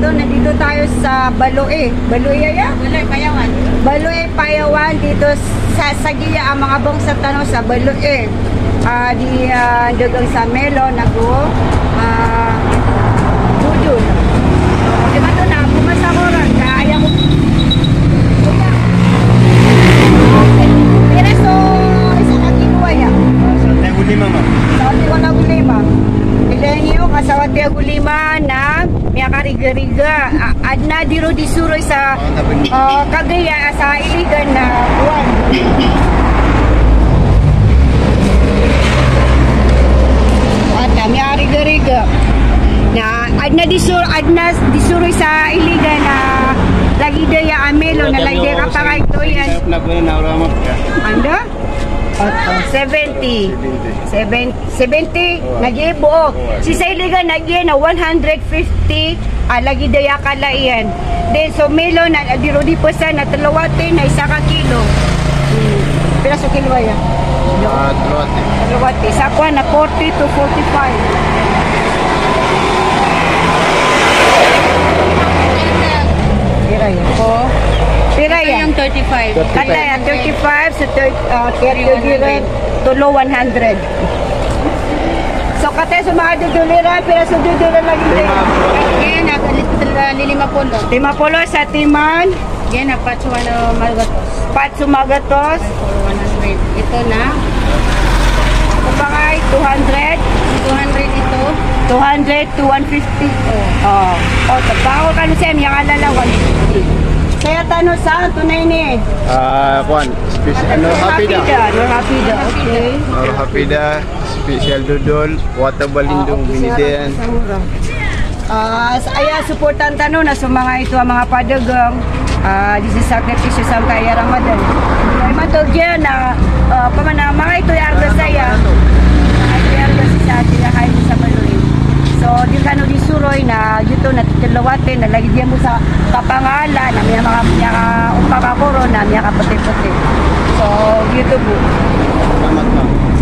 dito, nandito tayo sa Baloe. Baloe ya? Baloe, Payawan. Baloe, Payawan, dito sa Sagia, ang mga bong sa tanong sa Baloe. Di dagang sa Melo, nago, Budul. Di ba ito na, pumasa ko rin, kaya ko. Pero so, isa ka kinuha ya? Sa Tegu 5, ma'am. Sa Tegu 5. Ilan niyo, kasawa Tegu 5 na may kariga-riga. Adna diro disuroy sa Kagaya, sa Iligan na buwan. May ariga-riga na adna disuroy sa Iligan na lagi daya amelo na lagi ka pa kay to yan. Anda? 70 nagibuok. Si sa Iligan nagi na 150 lagi daya kala iyan. Then so melo na diro di po sa na talawate na isa ka kilo. Pero sa kilo ya. Talawate. Sa kuha na 40 to 45. Pira yan po. Pira yan. Yung 35. Kata yan, 35 sa 30 tulo 100. So kata sa mga duduliran, pero sa duduliran lagi din. Kaya lilima pulo. 50 sa timan. Kaya na patsuwa na magatos. Patsumagatos. 100. Ito na. Kapangay, 200. 200 ito. 200 to 150. Oh. Oh, tabaho ka na siya, yung alala 150. Kaya tanong saan, tunay ni? Kuan, special Rapida. Rapida, okay. Rapida, special dodol, water balindong binidian. Saya supportan tanong na sa mga ito ang mga padagang this is sakripisyo sa kaya Ramadan. Ay matugyan na pamana mga ito yung arga saya. Mga ito yung arga sa atin na kain sa Baloe. So, di ka no disuroy na dito na titulawate na lagi diyan mo sa kapangala na may mga umpakakuro na may kaputi-puti. So, dito po. Selamat, ma'am.